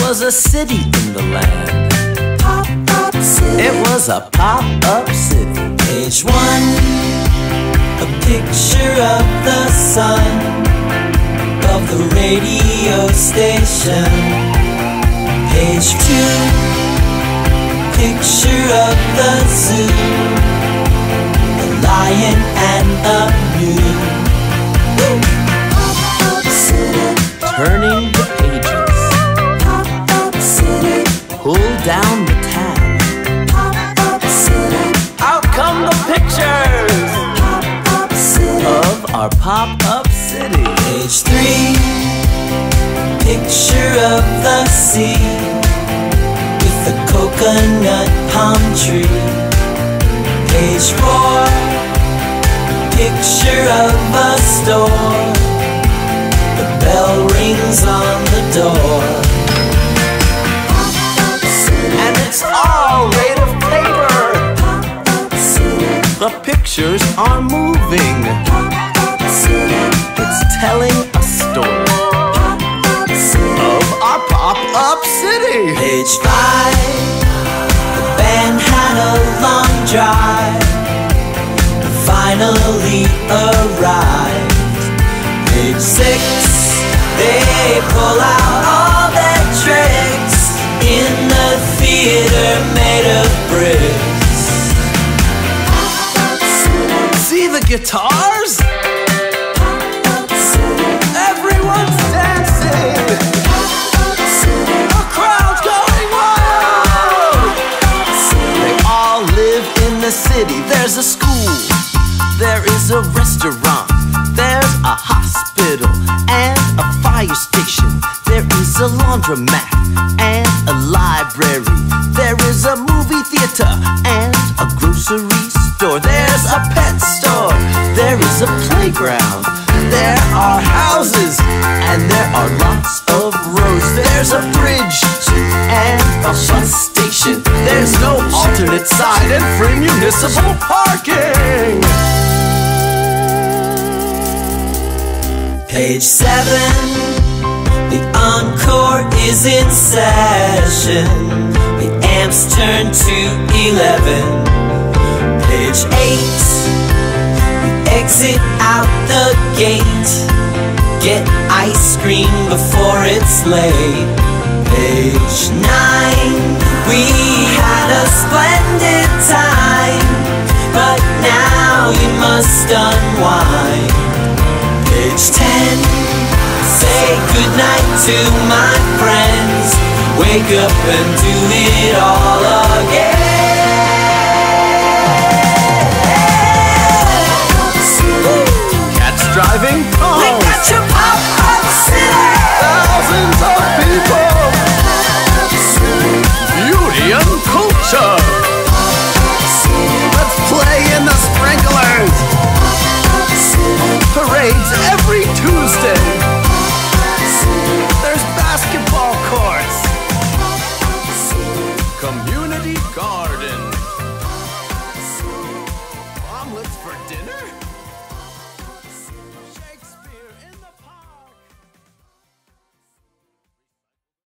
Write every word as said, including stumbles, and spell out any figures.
was a city in the land. Pop-up city. It was a pop-up city. Page one, a picture of the sun, of the radio station. Page two, picture of the zoo, a lion and a mule. Pop-up city. Turning the pages. Pop-up city. Pull down the tab. Pop-up city. Out come the pictures Pop-up city. of our pop-up city. Page three, picture of the sea, with a coconut palm tree. Page four, picture of a store, the bell rings on the door. And it's all made of paper. Pop-up city. The pictures are moving. Pop-up city. It's telling a story Pop-up city. of our pop-up city. Page five, the band had a long drive, finally arrived. Page six, they pull out all their tricks in the theater made of bricks. See the guitars? Everyone's dancing. The crowd's going wild. They all live in the city. There's a school. There is a restaurant. There's a hospital and a fire station. There is a laundromat and a library. There is a movie theater and a grocery store. There's a pet store. There is a playground. There are houses and there are lots of roads. There's a bridge and a bus station. There's no alternate side and free municipal parking. Page seven, the encore is in session. The amps turn to eleven. Page eight, we exit out the gate. Get ice cream before it's late. Page nine, we had a splendid time, but now you must unwind. Page ten, say goodnight to my friends. Wake up and do it all again. Cats driving cars. We got your pop-up city. Thousands of people. Beauty and culture. Let's play in the sprinklers. Parades every Tuesday. There's basketball courts. Community garden. Omelets for dinner?